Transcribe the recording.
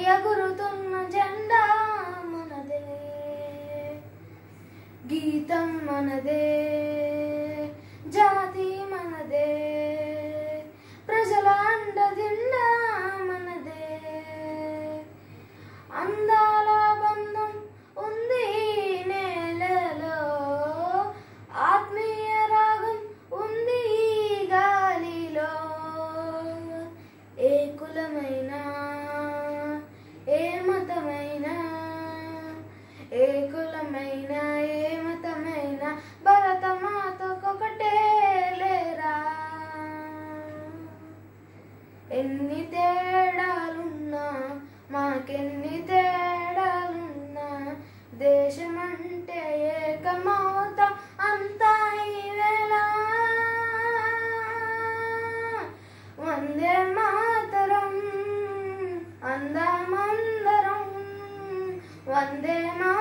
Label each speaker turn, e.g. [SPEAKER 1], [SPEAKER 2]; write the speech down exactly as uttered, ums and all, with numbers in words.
[SPEAKER 1] ఎగురుతున్న జెండా మనదే, గీతం మనదే, జాతి మనదే, ప్రజల అండదిండ మనదే. అందాల బంధం ఉంది నేలలో, ఆత్మీయ రాగం ఉంది గాలిలో. ఏ కులమైనా ఏ మతమైనా, ఏ కులమైనా ఏ మతమైనా భరతమాతకొకటే లేరా. ఎన్ని తేడాలున్నా మాకెన్ని తేడాలున్నా, దేశమంటే ఏకమవుతాం అంతా ఈవేళ. వందే మాతరం అందామందరం, వందే మా